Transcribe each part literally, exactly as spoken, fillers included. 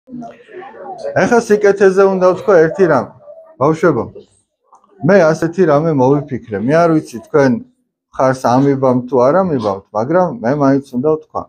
ეხლა სიკეთეზე უნდა ვთქვა ერთი რამ. ბავშვებო, მე ასეთი რამე მოვიფიქრე. მე არ ვიცი თქვენ ხარს ამიბამ თუ არ ამიბავთ, მაგრამ მე მაინც უნდა ვთქვა.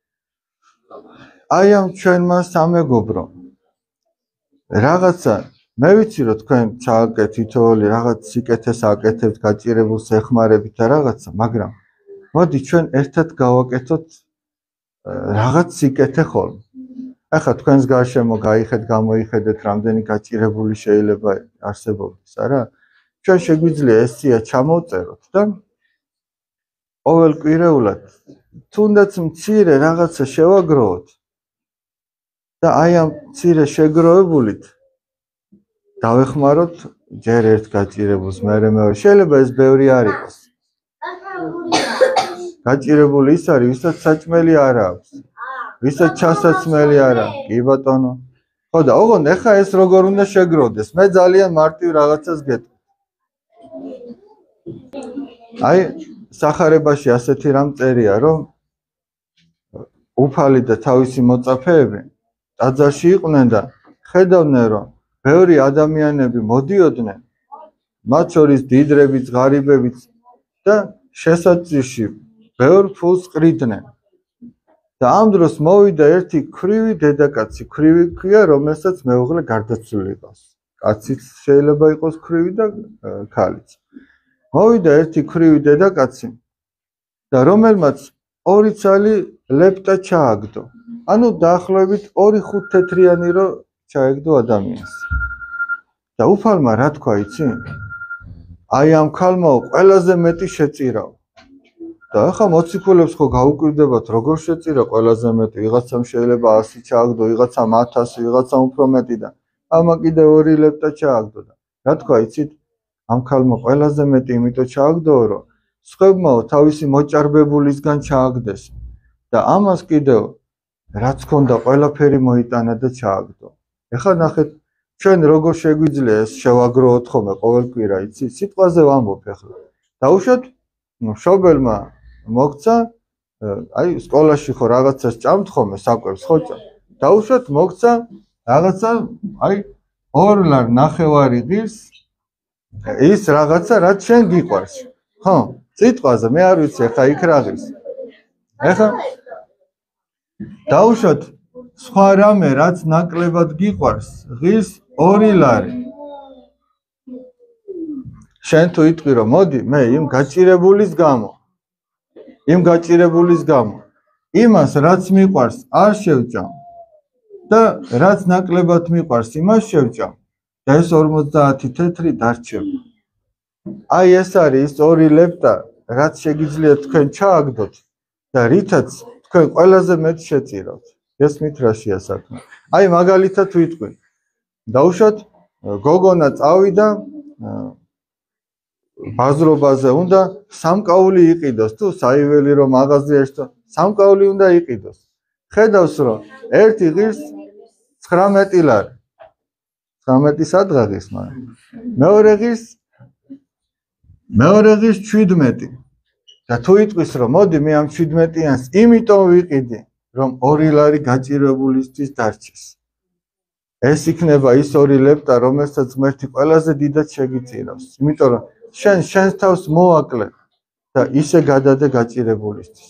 აი ამ ჩვენმა სამეგობრო რაღაცა მე ვიცი რომ თქვენ ჩააკეთ თითოეული რაღაც სიკეთეს აკეთებთ გაჭირებულს ეხმარებით და რაღაცა, მაგრამ მოდი ჩვენ ერთად გავაკეთოთ რაღაც სიკეთე ხოლმე. ახლა თქვენს გარშემო გაიხეთ, გამოიხედეთ, რამდენი გაჭირებული შეიძლება არსებობდეს, არა? ჩვენ შეგვიძლია ეს სია ჩამოვწეროთ და ყოველკვირეულად თუნდაც მცირე რაღაცა შევაგროვოთ და აი ამ მცირე შეგროვებულით დავეხმაროთ ჯერ ერთ გაჭირებულს, მერე მეორე. შეიძლება ეს ბევრი არ იყოს. გაჭირებული ის არის, ვისაც საჭმელი არ აქვს. ვისაც ჩასაცმელი არ აქვს. კი ბატონო. ხო და ოღონდ ეხა ეს როგორ უნდა შეგროვდეს? მე ძალიან მარტივ რაღაცას გეტყვი. აი სახარებაში ასეთი რამ წერია, რომ უფალი და თავისი მოწაფეები ტაძარში იყვნენ და ხედავდნენ, რომ ბევრი ადამიანები მოდიოდნენ, მათ შორის დიდრებიც, ღარიბებიც და შესაძლოში ბევრ ფულს ყრიდნენ. და ამ დროს მოვიდა ერთი ქვრივი დედაკაცი, ქვრივი ქვია, რომელსაც მეუღლე გარდაცვლილი ყავს. კაციც შეიძლება იყოს ქვრივი და ქალიც. მოვიდა ერთი ქვრივი დედაკაცი და რომელმაც ორი ცალი ლეპტა ჩააგდო. ანუ დაახლოებით ორი ხუთ თეთრიანი რო ჩაეგდო ადამიანს. და უფალმა რა თქვა იცი? აი ამ ქალმაო ყველაზე მეტი შეწირავ. და ახლა მოციქულებს ხო გაუკვირდებათ როგორ შეწირა ყველაზე მეტი, ვიღაცამ შეიძლება ასი ჩააგდო, ვიღაცამ ათასი, ვიღაცამ უფრო მეტი და ამა კიდე ორი ლეპტა ჩააგდო და რა თქვა იცით? ამ ქალმა ყველაზე მეტი იმიტომ ჩააგდოო, რომ სხვებმაო თავისი მოჭარბებულისგან ჩააგდეს და ამას კიდევ რაც ქონდა ყველაფერი მოიტანა და ჩააგდო. ეხლა ნახეთ ჩვენ როგორ შეგვიძლია ეს შევაგროვოთ ხოლმე ყოველკვირა, იცი? სიტყვაზე ვამბობ ეხლა. დაუშვათ მშობელმა მოგცა, აი სკოლაში ხო რაღაცას ჭამთ ხოლმე საკვებს ხო ჭამ. დაუშვათ მოგცა რაღაცა, აი ორ ლარ ნახევარი ღირს ის რაღაცა რაც შენ გიყვარს. ხო, სიტყვაზე მე არ ვიცი ეხა იქ რა ღირს. ეხა დაუშვათ სხვა რამე რაც ნაკლებად გიყვარს, ღირს ორი ლარი. შენ თუ იტყვი რომ მოდი მე იმ გაჭირებულის გამო იმ გაჭირებულის გამო იმას რაც მიყვარს არ შევჭამ და რაც ნაკლებად მიყვარს იმას შევჭამ და ეს ორმოცდაათი თეთრი დარჩება. აი ეს არის ორი ლეპტა რაც შეგიძლიათ თქვენ ჩააგდოთ და რითაც თქვენ ყველაზე მეტ შეწირავთ. გესმით რაშია საქმე? აი მაგალითად ვიტყვი. დაუშვათ გოგონა წავიდა ბაზრობაზე უნდა სამკაული იყიდოს თუ საიველი რომ მაღაზიაში თუ სამკაული უნდა იყიდოს. ხედავს რომ ერთი ღირს ცხრამეტი ლარი. ცხრამეტი სადღაღის მაგრამ. მეორე ღირს მეორე ღირს შვიდმეტი. და თუ იტყვის რომ მოდი მე ამ შვიდმეტიანს იმიტომ ვიყიდი რომ ორი ლარი გაჭირებულისთვის დარჩეს. ეს იქნება ის ორი ლეპტა რომელსაც ღმერთი ყველაზე დიდად შეგიწირავს. იმიტომ რომ შენ შენს თავს მოაკლე და ისე გადადე გაჭირებულისთვის.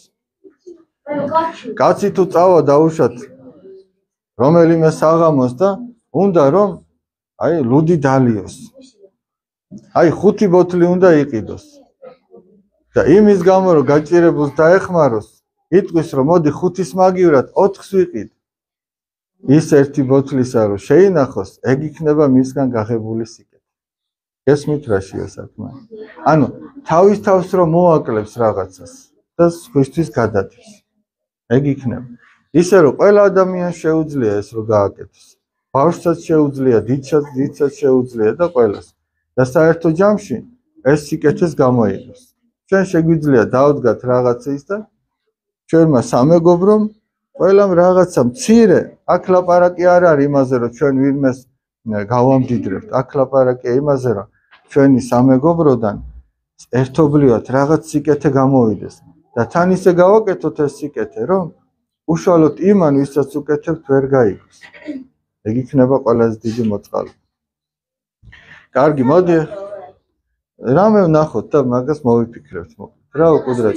კაცი თუ წავა დაუშვათ რომელიმე საღამოს და უნდა რომ აი ლუდი დალიოს. აი ხუთი ბოთლი უნდა იყიდოს. და იმის გამო რომ გაჭირებულს დაეხმაროს, იტყვის რომ მოდი ხუთის მაგივრად ოთხს ვიყიდ. ის ერთი ბოთლისა რომ შეინახოს, ეგ იქნება მისგან გაღებული სიკეთე. გესმით რაშია საქმე? ანუ თავის თავს რომ მოაკლებს რაღაცას და სხვისთვის გადადის. ეგ იქნება. ისე რომ ყველა ადამიანს შეუძლია ეს რომ გააკეთოს. ბავშვსაც შეუძლია, დიდსაც, დიდსაც შეუძლია და ყველას. და საერთო ჯამში ეს სიკეთეს გამოიღოს. ჩვენ შეგვიძლია დავდგათ რაღაცის და ჩვენმა სამეგობრომ ყველამ რაღაცა მცირე, აქ ლაპარაკი არ არის იმაზე რომ ჩვენ ვინმეს გავამდიდრებთ. აქ ლაპარაკია იმაზე რომ ჩვენი სამეგობროდან ერთობლივად რაღაც სიკეთე გამოვიდეს და თან ისე გავაკეთოთ ეს სიკეთე რომ უშუალოდ იმან ვისაც უკეთებთ ვერ გაიგოს. ეგ იქნება ყველაზე დიდი მოწყალება. კარგი, მოდი რამე ვნახოთ და მაგას მოვიფიქრებთ მოკლედ. რა უკუდრეთ?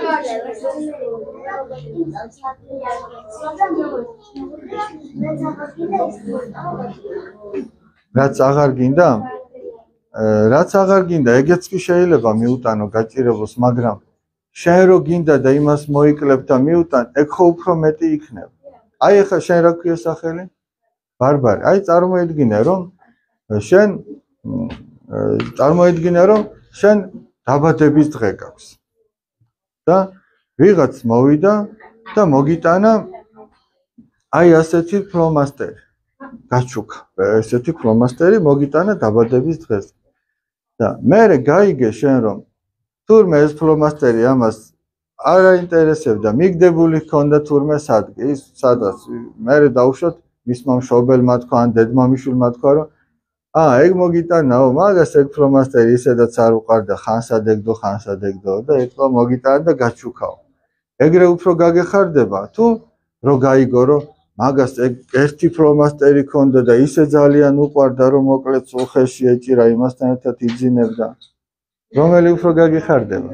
რაც აღარ გინდა? რაც აღარ გინდა, ეგეც კი შეიძლება მიუტანო გაჭირებულს, მაგრამ შენ რო გინდა და იმას მოიკლებ და მიუტან, ეგ ხო უფრო მეტი იქნება. აი ახლა შენ რა ქვია სახელი? ბარბარე. აი წარმოედგინე რომ შენ წარმოედგინე რომ შენ დაბადების დღე გაქვს. და ვიღაც მოვიდა და მოგიტანა აი ასეთი ფლომასტერი. გაჩუქა. ესეთი ფლომასტერი მოგიტანა დაბადების დღეს. და მერე გაიგე შენ რომ თურმე ეს ფლომასტერი ამას არ აინტერესებდა, მიგდებული ჰქონდა თურმე სადღე, ის სადაც მერე დაუშვათ მისმა მშობელმა თქვა ან დედმამიშვილმა თქვა რომ აა ეგ მოგიტანაო, მაგას ეგ ფლომასტერი ისედაც არ უყარდა, ხანსად ეგდო, ხანსად ეგდო და ეთქვა მოგიტანა და გაჩუქაო. ეგრე უფრო გაგეხარდება თუ რო გაიგო რომ მაგას ეგ ერთი ფლომასტერი ჰქონდა და ისე ძალიან უყვარდა რომ მოკლედ უხეში ეჭირა იმასთან ერთად იძინებდა. რომელი უფრო გაგეხარდება?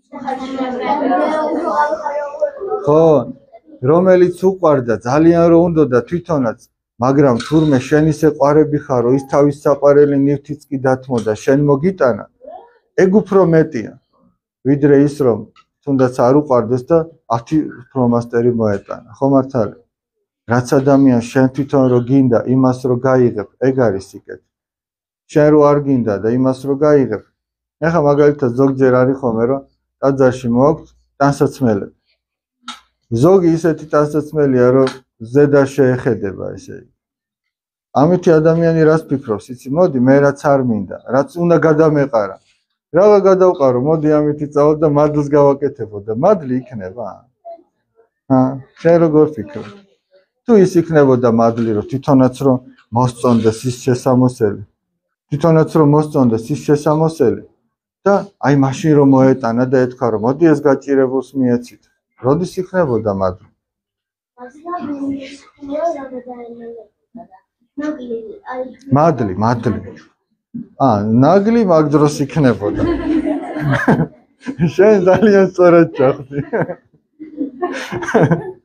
ხო, რომელიც უყვარდა ძალიან რო უნდოდა თვითონაც, მაგრამ თურმე შენ ისე ყვარები ხარ, რომ ის თავის საყვარელი ნივთიც კი დათმოდა, შენ მოგიტანა, ეგ უფრო მეტია, ვიდრე ის რომ თუნდაც არ უყვარდეს და ათი ფლომასტერი მოეტანა. ხო მართალი? რაც ადამიანს შენ თვითონ რო გინდა, იმას რო გაიღებ, ეგ არის სიკეთე. შენ რო არ გინდა და იმას რო გაიღებ, ეხლა მაგალითად ზოგჯერ არის ხოლმე რომ ტაძარში მოაქვს ტანსაცმელები. ზოგი ისეთი ტანსაცმელია რომ ზედა შეეხედება ესე იგი. ამითი ადამიანი რას ფიქრობს, იცი, მოდი მე რაც არ მინდა, რაც უნდა გადამეყარა. რა გადავყარო, მოდი ამითი წავალ და მადლს გავაკეთებო და მადლი იქნება. ჰა, შენ როგორ ფიქრობ? თუ ის იქნებოდა მადლი, რომ თვითონაც რომ მოსწონდეს ის შესამოსელი. თვითონაც რომ მოსწონდეს ის შესამოსელი და აი მაშინ რომ მოეტანა და ეთქვა რომ მოდი ეს გაჭირებულს მიეცით. როდის იქნებოდა მადლი? მადლი, მადლი. აა, ნაგლი მაგ დროს იქნებოდა. შენ ძალიან სწორად ჩახდი.